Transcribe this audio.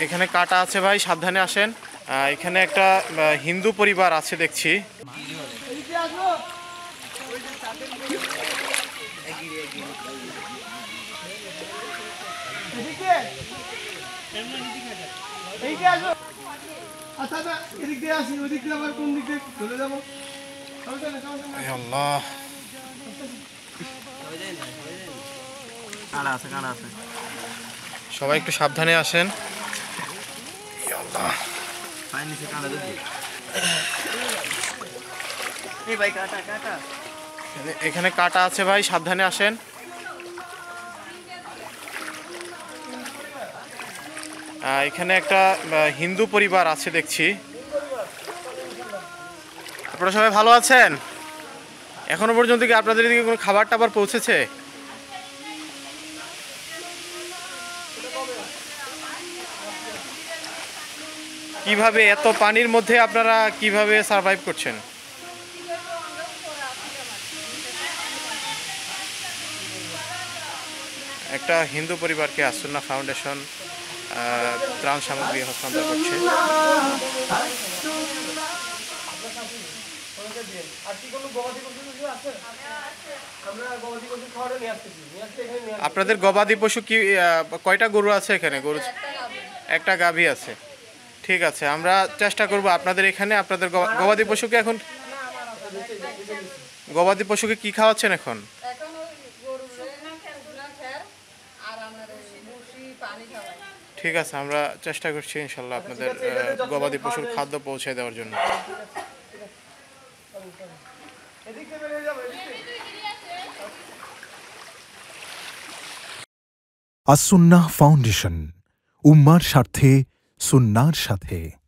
এখানে কাটা আছে ভাই, সাবধানে আসেন। এখানে একটা হিন্দু পরিবার আছে দেখছি। আল্লাহ, সবাই একটু সাবধানে আসেন। এখানে কাটা আছে ভাই, সাবধানে আসেন। এখানে একটা হিন্দু পরিবার আছে দেখছি। আপনারা সবাই ভালো আছেন? এখনো পর্যন্ত কি আপনাদের দিকে কোনো খাবার টাবার পৌঁছেছে? কিভাবে এত পানির মধ্যে আপনারা কিভাবে সার্ভাইভ করছেন? একটা হিন্দু পরিবারকে আসুন্না ফাউন্ডেশন ত্রাণ সামগ্রী হস্তান্তর করছে। আপনাদের গবাদি পশু কি কয়টা গরু আছে এখানে? গরু একটা গাভী আছে। ঠিক আছে, আমরা চেষ্টা করব আপনাদের এখানে আপনাদের গবাদি পশুকে এখন গবাদি পশুকে কি খাওয়াচ্ছেন এখন? ঠিক আছে, আমরা চেষ্টা করছি ইনশাল্লাহ আপনাদের গবাদি পশুর খাদ্য পৌঁছে দেওয়ার জন্য। আস-সুন্নাহ ফাউন্ডেশন, উম্মার স্বার্থে সুন্নাহর সাথে।